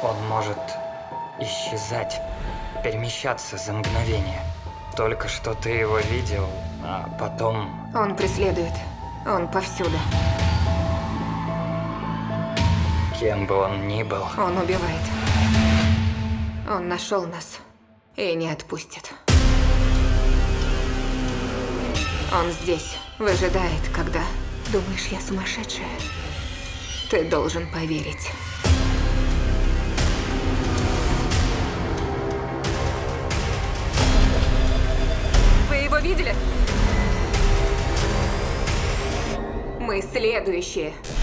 Он может исчезать, перемещаться за мгновение. Только что ты его видел, а потом... Он преследует. Он повсюду. Кем бы он ни был. Он убивает. Он нашел нас и не отпустит. Он здесь, выжидает, когда... Думаешь, я сумасшедшая? Ты должен поверить. Вы его видели? Мы следующие.